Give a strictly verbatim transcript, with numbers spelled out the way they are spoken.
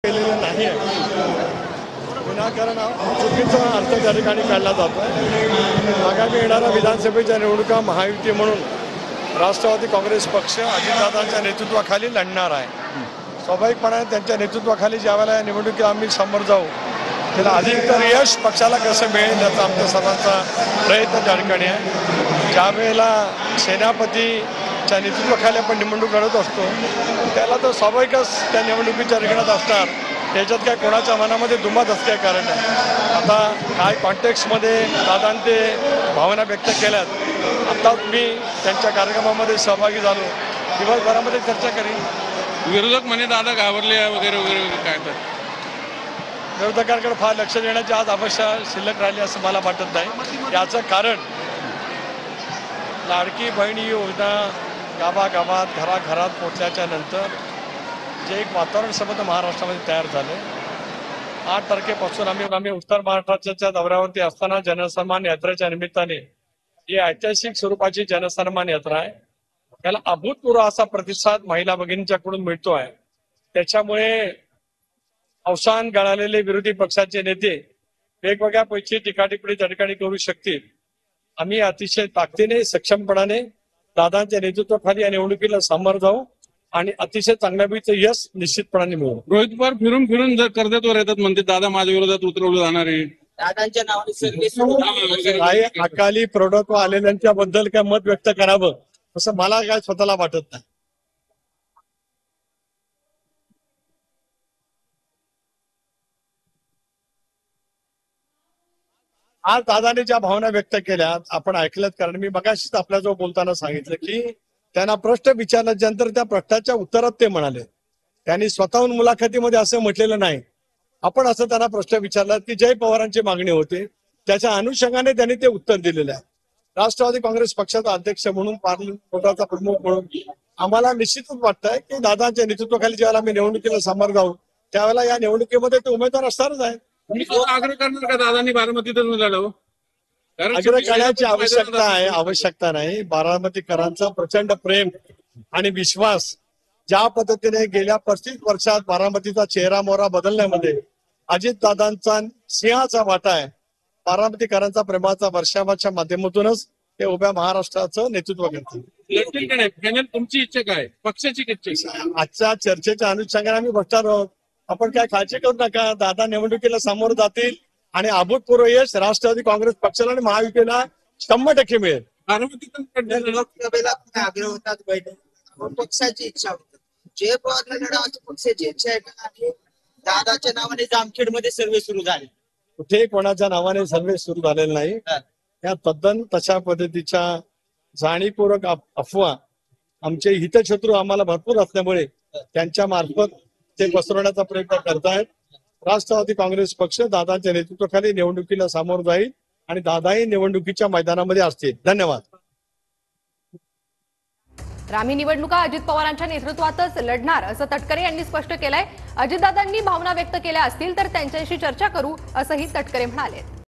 केलेलं नाही आहे. विनाकारण चुकीचा अर्थ त्या ठिकाणी काढला जातो आहे. आगामी येणाऱ्या विधानसभेच्या निवडणुका महायुती म्हणून राष्ट्रवादी काँग्रेस पक्ष अजितदादांच्या नेतृत्वाखाली लढणार आहे. स्वाभाविकपणे त्यांच्या नेतृत्वाखाली ज्यावेळेला या निवडणुकीत आम्ही समोर जाऊ त्याला अधिकतर यश पक्षाला कसं मिळेल याचा आमचा सर्वांचा प्रयत्न त्या ठिकाणी आहे. ज्यावेळेला सेनापतीच्या नेतृत्वाखाली आपण निवडणूक लढत असतो त्याला तर स्वाभाविकच त्या निवडणुकीच्या रिंगणात असणार. त्याच्यात काय कोणाच्या मनामध्ये दुमत असं काय कारण आहे. आता काय कॉन्टेक्स्टमध्ये दादांते भावना व्यक्त केल्यात. आत्ताच मी त्यांच्या कार्यक्रमामध्ये सहभागी झालो. दिवसभरामध्ये चर्चा करीन. विरोधक म्हणे दादा घाबरले वगैरे वगैरे काय तर विरोधकांकडे फार लक्ष देण्याची आज आवश्यक शिल्लक राहिली असं मला वाटत नाही. याचं कारण लाडकी बहीण ही योजना गावागावात घराघरात पोचल्याच्या नंतर जे एक वातावरण समजा महाराष्ट्रामध्ये तयार झाले. आठ तारखेपासून आम्ही आम्ही उत्तर महाराष्ट्राच्या दौऱ्यावरती असताना जनसन्मान यात्रेच्या निमित्ताने ही ऐतिहासिक स्वरूपाची जनसन्मान यात्रा आहे. त्याला अभूतपूर्व असा प्रतिसाद महिला भगिनींच्याकडून मिळतो आहे. त्याच्यामुळे अवसान गळालेले विरोधी पक्षाचे नेते वेगवेगळ्या पैकी टीकाटिप्पणी त्या ठिकाणी करू शकतील. आम्ही अतिशय ताकदीने सक्षमपणाने दादांच्या नेतृत्वाखाली या निवडणुकीला सामोरं जाऊ आणि अतिशय चांगल्यापैकी यश निश्चितपणाने मिळू. रोहित पवार फिरून फिरून जर कर्जतवर येतात म्हणते दादा माझ्या विरोधात उतरवलं जाणार आहे. दादांच्या नावाने सर्व्हिस काही अकाली प्रौढत्व आलेल्यांच्या बद्दल काय मत व्यक्त करावं असं मला काय स्वतःला वाटत नाही. आज दादाने ज्या भावना व्यक्त केल्या आपण ऐकल्यात. कारण मी मगाशीच आपल्याजवळ बोलताना सांगितलं की त्यांना प्रश्न विचारल्यानंतर त्या प्रश्नाच्या उत्तरात ते म्हणाले. त्यांनी स्वतःहून मुलाखतीमध्ये असं म्हटलेलं नाही. आपण असं त्यांना प्रश्न विचारला की जय पवारांची मागणी होते त्याच्या अनुषंगाने त्यांनी ते उत्तर दिलेलं आहे. राष्ट्रवादी काँग्रेस पक्षाचा अध्यक्ष म्हणून पार्लमेंट प्रमुख म्हणून आम्हाला निश्चितच वाटतंय की दादांच्या नेतृत्वाखाली ज्यावेळेला आम्ही निवडणुकीला समोर जाऊ त्यावेळेला या निवडणुकीमध्ये ते उमेदवार असणारच आहे. तुम्ही तो आग्रह करणार का दादांनी बारामतीतच लढावं? कारण आग्रह करण्याची आवश्यकता आहे आवश्यकता नाही. बारामतीकरांचा प्रचंड प्रेम आणि विश्वास ज्या पद्धतीने गेल्या पस्तीस वर्षात बारामतीचा चेहरा मोहरा बदलण्यामध्ये अजितदादांचा सिंहाचा वाटा आहे. बारामतीकरांचा प्रेमाचा वर्षावाच्या माध्यमातूनच ते उभ्या महाराष्ट्राचं नेतृत्व करतील. लढतील का नाही? फायनल तुमची इच्छा काय? पक्षाची इच्छा? आजच्या चर्चेच्या अनुषंगाने आम्ही बसणार आहोत. आपण काय काळजी करू नका. दादा निवडणुकीला सामोरं जातील आणि अभूतपूर्व यश राष्ट्रवादी काँग्रेस पक्षाला आणि महायुतीला शंभर टक्के मिळेल. बारामतीतून लोकसभेला आग्रह होतात बैठक पक्षाची इच्छा होती. जय पवार लढावाची पक्षाची इच्छा आहे का? आणि दादाच्या नावाने जामखेड मध्ये सर्वे सुरू झाले. कुठे कोणाच्या नावाने सर्वे सुरू झालेले नाही. या तद्दन तशा पद्धतीच्या जाणीवपूर्वक अफवा आमचे हितशत्रू आम्हाला भरपूर असल्यामुळे त्यांच्या मार्फत ते पसरवण्याचा प्रयत्न करतायत. राष्ट्रवादी काँग्रेस पक्ष दादांच्या नेतृत्वाखाली निवडणुकीला सामोरं जाईल आणि दादाही निवडणुकीच्या मैदानामध्ये असतील. धन्यवाद. आम्ही निवडणुका अजित पवारांच्या नेतृत्वातच लढणार असं तटकरे यांनी स्पष्ट केलंय. अजितदादांनी भावना व्यक्त केल्या असतील तर त्यांच्याशी चर्चा करू असंही तटकरे म्हणाले.